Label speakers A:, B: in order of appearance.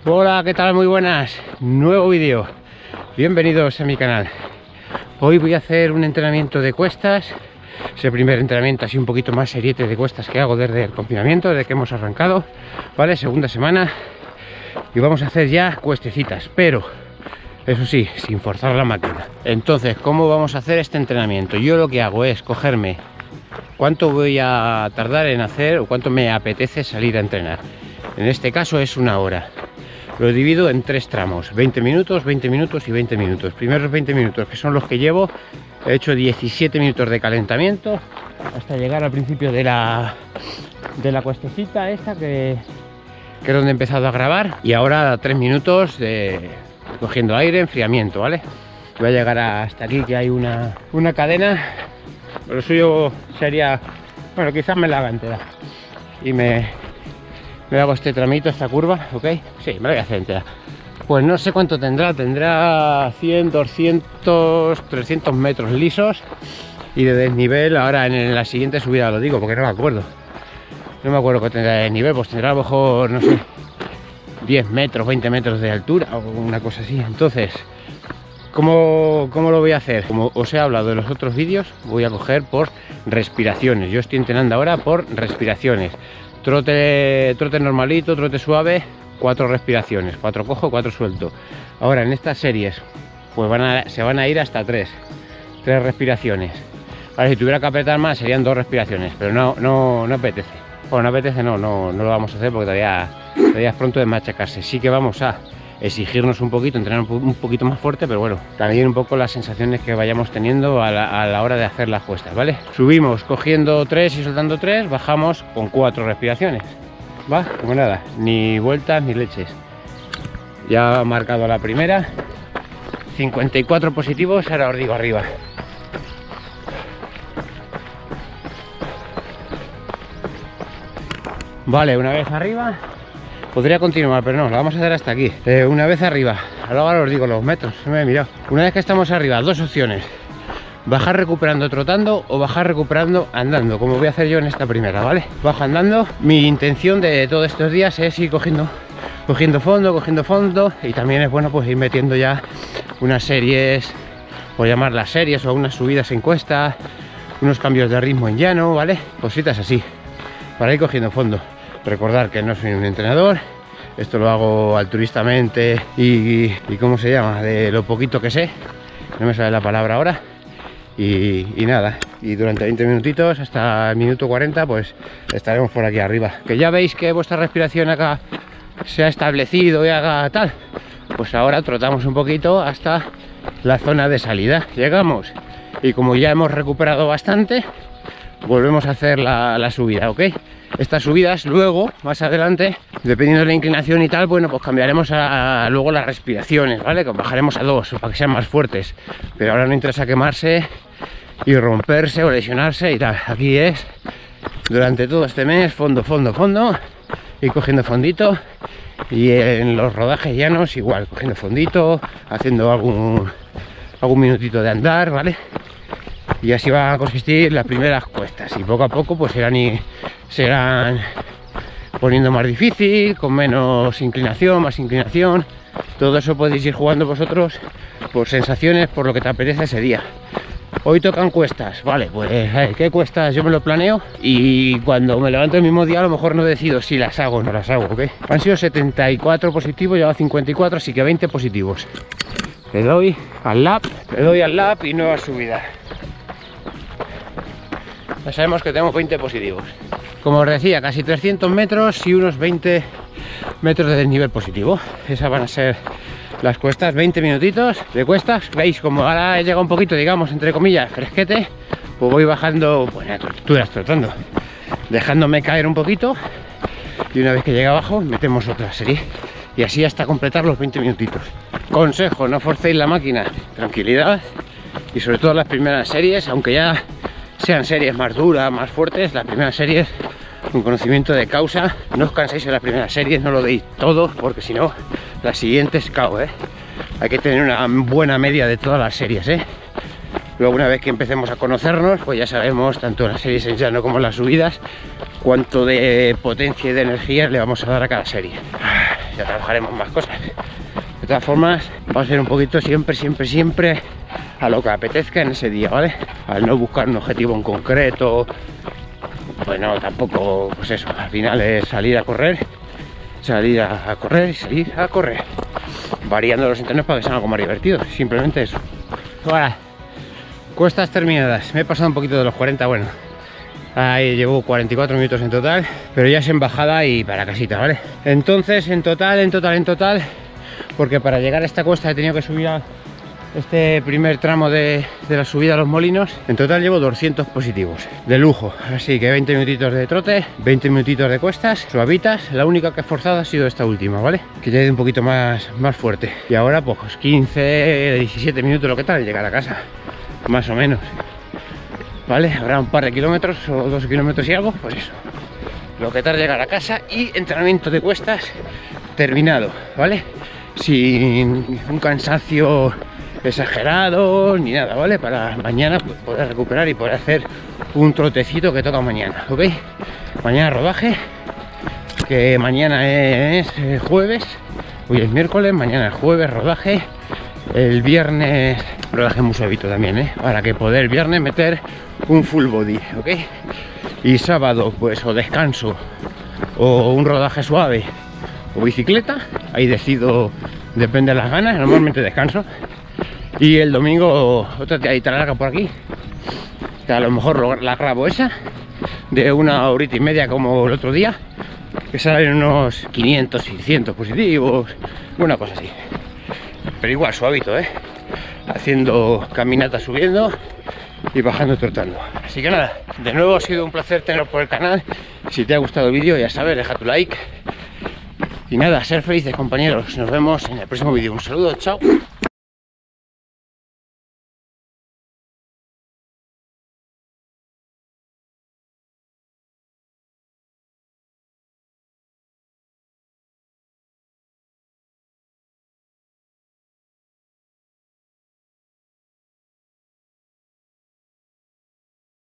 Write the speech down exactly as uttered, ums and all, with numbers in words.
A: Hola, ¿qué tal? Muy buenas. Nuevo vídeo. Bienvenidos a mi canal. Hoy voy a hacer un entrenamiento de cuestas. Es el primer entrenamiento así un poquito más seriete de cuestas que hago desde el confinamiento, desde que hemos arrancado. Vale, segunda semana. Y vamos a hacer ya cuestecitas, pero eso sí, sin forzar la máquina. Entonces, ¿cómo vamos a hacer este entrenamiento? Yo lo que hago es cogerme cuánto voy a tardar en hacer o cuánto me apetece salir a entrenar. En este caso es una hora. Lo divido en tres tramos, veinte minutos, veinte minutos y veinte minutos. Primeros veinte minutos, que son los que llevo, he hecho diecisiete minutos de calentamiento hasta llegar al principio de la, de la cuestecita esta que, que es donde he empezado a grabar. Y ahora tres minutos de cogiendo aire, enfriamiento, ¿vale? Voy a llegar hasta aquí, que hay una, una cadena. Lo suyo sería, bueno, quizás me la haga entera y me... Me hago este tramito, esta curva, ¿ok? Sí, me la voy a hacer entera. Pues no sé cuánto tendrá, tendrá cien, doscientos, trescientos metros lisos. Y de desnivel, ahora en la siguiente subida lo digo, porque no me acuerdo. No me acuerdo que tendrá de desnivel, pues tendrá a lo mejor, no sé, diez metros, veinte metros de altura o una cosa así. Entonces, ¿cómo, cómo lo voy a hacer? Como os he hablado en los otros vídeos, voy a coger por respiraciones. Yo estoy entrenando ahora por respiraciones. Trote, trote normalito, trote suave, cuatro respiraciones, cuatro cojo, cuatro suelto. Ahora en estas series, pues van a, se van a ir hasta tres, tres respiraciones. Vale, si tuviera que apretar más serían dos respiraciones, pero no, no, no apetece. Bueno, no apetece, no, no, no lo vamos a hacer porque todavía, todavía es pronto de machacarse. Sí que vamos a exigirnos un poquito, entrenar un poquito más fuerte, pero bueno, también un poco las sensaciones que vayamos teniendo a la, a la hora de hacer las cuestas, ¿vale? Subimos cogiendo tres y soltando tres, bajamos con cuatro respiraciones, ¿va? Como nada, ni vueltas ni leches. Ya he marcado la primera, cincuenta y cuatro positivos, ahora os digo arriba. Vale, una vez arriba. Podría continuar, pero no, lo vamos a hacer hasta aquí. Eh, una vez arriba, ahora os digo los metros, no me he mirado. Una vez que estamos arriba, dos opciones: bajar recuperando trotando o bajar recuperando andando, como voy a hacer yo en esta primera, ¿vale? Bajo andando. Mi intención de todos estos días es ir cogiendo, cogiendo fondo, cogiendo fondo. Y también es bueno pues ir metiendo ya unas series, por llamarlas series, o unas subidas en cuesta, unos cambios de ritmo en llano, ¿vale? Cositas así, para ir cogiendo fondo. Recordar que no soy un entrenador, esto lo hago altruistamente y, y ¿cómo se llama? De lo poquito que sé, no me sale la palabra ahora. Y, y nada, y durante veinte minutitos hasta el minuto cuarenta pues estaremos por aquí arriba. Que ya veis que vuestra respiración acá se ha establecido y haga tal, pues ahora trotamos un poquito hasta la zona de salida. Llegamos y como ya hemos recuperado bastante, volvemos a hacer la, la subida, ¿ok? Estas subidas luego, más adelante, dependiendo de la inclinación y tal, bueno, pues cambiaremos a, a luego las respiraciones, ¿vale? Que bajaremos a dos para que sean más fuertes. Pero ahora no interesa quemarse y romperse o lesionarse y tal. Aquí es, durante todo este mes, fondo, fondo, fondo, y cogiendo fondito. Y en los rodajes llanos igual, cogiendo fondito, haciendo algún, algún minutito de andar, ¿vale? Y así van a consistir las primeras cuestas, y poco a poco pues serán, y, serán poniendo más difícil, con menos inclinación, más inclinación. Todo eso podéis ir jugando vosotros por sensaciones, por lo que te apetece ese día. Hoy tocan cuestas, vale, pues eh, ¿qué cuestas? Yo me lo planeo y cuando me levanto el mismo día a lo mejor no decido si las hago o no las hago, ¿ok? Han sido setenta y cuatro positivos, llevo cincuenta y cuatro, así que veinte positivos. Le doy al lap, le doy al lap y nueva subida. Ya sabemos que tenemos veinte positivos. Como os decía, casi trescientos metros y unos veinte metros de desnivel positivo. Esas van a ser las cuestas, veinte minutitos de cuestas. Veis, como ahora he llegado un poquito, digamos, entre comillas, fresquete, pues voy bajando, pues a torturas, trotando, dejándome caer un poquito. Y una vez que llegue abajo, metemos otra serie. Y así hasta completar los veinte minutitos. Consejo, no forcéis la máquina, tranquilidad. Y sobre todo las primeras series, aunque ya sean series más duras, más fuertes, las primeras series con conocimiento de causa. No os canséis en las primeras series, no lo deis todo, porque si no, las siguientes cao, ¿eh? Hay que tener una buena media de todas las series, ¿eh? Luego, una vez que empecemos a conocernos, pues ya sabemos, tanto en las series en llano como en las subidas, cuánto de potencia y de energía le vamos a dar a cada serie. ya trabajaremos más cosas. De todas formas, va a ser un poquito siempre, siempre, siempre a lo que apetezca en ese día, ¿vale? Al no buscar un objetivo en concreto, pues no, tampoco, pues eso, al final es salir a correr, salir a, a correr y salir a correr, variando los entrenos para que sea algo más divertido, simplemente eso. Ahora, cuestas terminadas, me he pasado un poquito de los cuarenta, bueno, ahí llevo cuarenta y cuatro minutos en total, pero ya es en bajada y para casita, ¿vale? Entonces, en total, en total, en total, porque para llegar a esta cuesta he tenido que subir a este primer tramo de, de la subida a los molinos, en total llevo doscientos positivos, de lujo. Así que veinte minutitos de trote, veinte minutitos de cuestas, suavitas. La única que he forzado ha sido esta última, ¿vale? Que ya he ido un poquito más, más fuerte. Y ahora pues quince, diecisiete minutos, lo que tal, llegar a casa, más o menos. ¿Vale? Habrá un par de kilómetros o dos kilómetros y algo, pues eso. Lo que tarda llegar a casa y entrenamiento de cuestas terminado, ¿vale? Sin un cansancio exagerado ni nada, ¿vale? Para mañana pues, poder recuperar y poder hacer un trotecito que toca mañana, ¿ok? Mañana rodaje, que mañana es jueves, hoy es miércoles, mañana es jueves, rodaje. El viernes rodaje muy suavito también, ¿eh? Para que poder el viernes meter un full body, ¿ok? Y sábado pues o descanso o un rodaje suave o bicicleta, ahí decido, depende de las ganas, normalmente descanso. Y el domingo otra tiradita larga por aquí, que a lo mejor la grabo esa, de una horita y media como el otro día, que salen unos quinientos, seiscientos positivos, una cosa así. Pero igual suavito, ¿eh? Haciendo caminatas subiendo y bajando trotando. Así que nada, de nuevo ha sido un placer teneros por el canal. Si te ha gustado el vídeo, ya sabes, deja tu like. Y nada, ser felices, compañeros. Nos vemos en el próximo vídeo. Un saludo, chao.